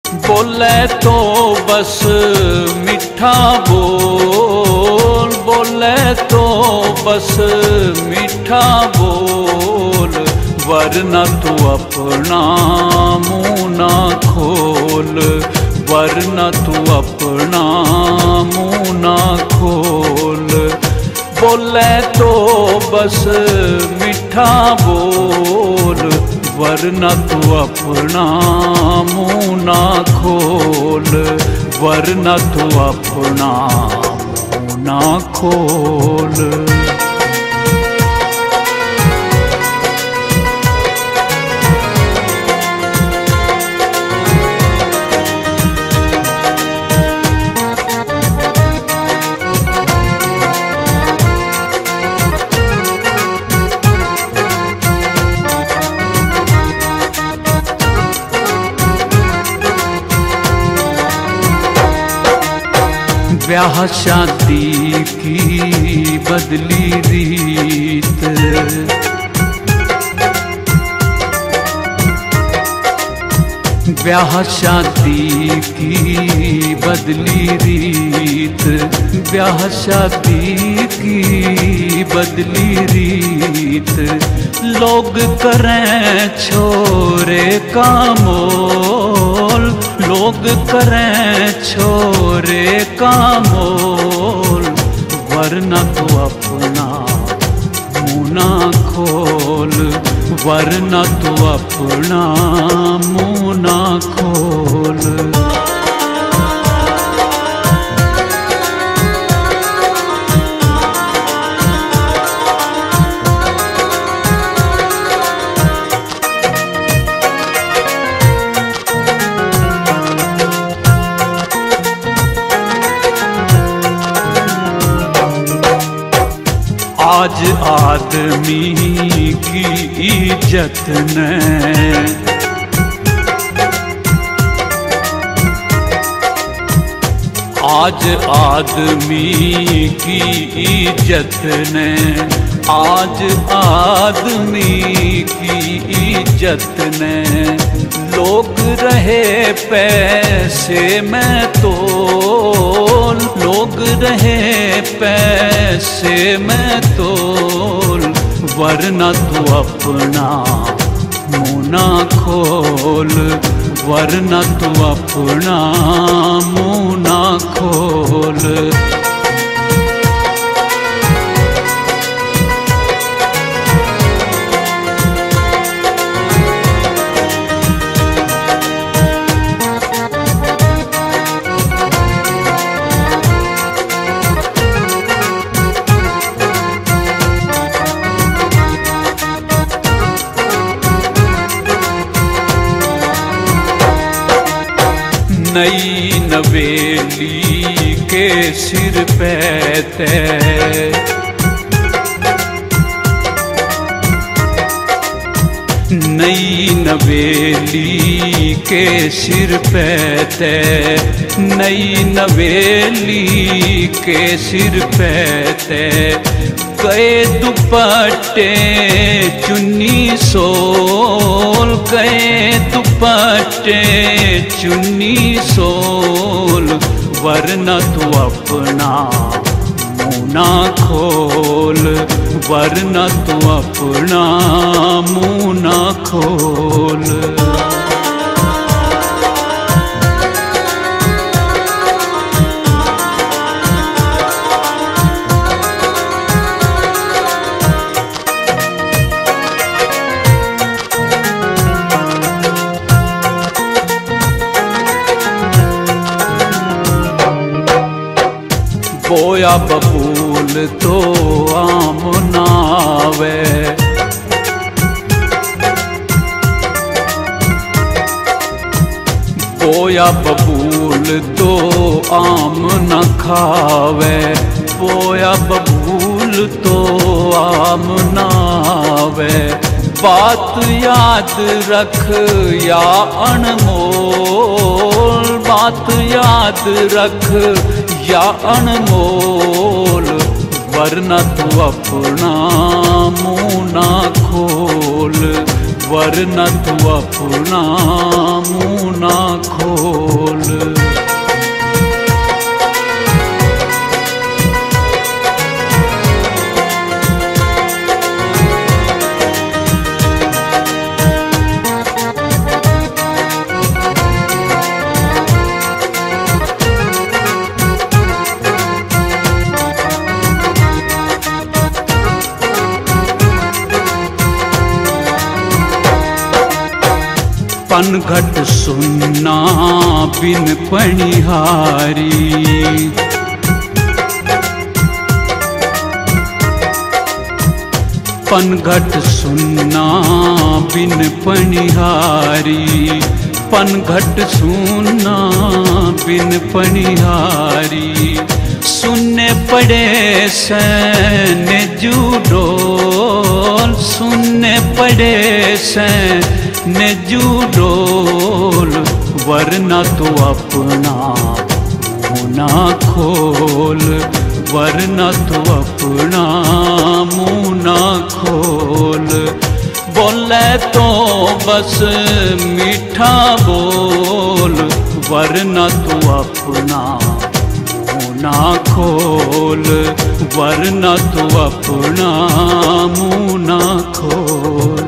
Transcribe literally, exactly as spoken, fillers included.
बोले तो बस मीठा बोल, बोले तो बस मीठा बोल, वरना तू अपना मुँह ना खोल, वरना तू अपना मुँह ना खोल। बोले तो बस मीठा बोल, वरना तू अपना मुँह ना खोल, वरना तू अपना मुँह ना खोल। ब्याह शादी की बदली रीत, ब्याह शादी की बदली रीत, ब्याह शादी की बदली रीत। लोग करें छोरे का मोल, लोग करें छोरे का मोल, वरना तू अपना मुँह ना खोल, वरना तू अपना मुँह ना खोल। आज आदमी की इज्जत ने, आज आदमी की इज्जत ने, आज आदमी की इज्जत ने। लोग रहे पैसे में तोल, लोग रहे पैसे में तोल, वरना तू अपना मुँह ना खोल, वरना तू अपना मुँह ना खोल। नई नवेली के सिर पे तै, नई नवेली के सिर पे तै, नई नवेली के सिर पे तै। गए दुपट्टे चुन्नी सोल, गए दुपट्टे चुन्नी सोल, वरना तू अपना मुँह ना खोल, वरना तू अपना मुँह ना खोल। बोया बबूल तो आम नावे, बोया बबूल तो आम न खावे, बोया बबूल तो आम नावे। बात याद रख या अनमोल, बात याद रख या अनमोल, वरना तू अपना मुँह ना खोल, वरना तू अपना मुँह ना खोल। पनघट सुनना बिन पणिहारी। पनघट सुनना बिन पणिहारी, पनघट सुनना बिन पणिहारी। सुनने पड़े सैन जूडोल, सुनने पड़े सैन जूडोल, वरना तो अपना मुँह ना खोल, वरना तो अपना मुँह ना खोल। बोले तो बस मीठा बोल, वरना तो अपना मुँह ना खोल, वरना तो अपना मुँह ना खोल।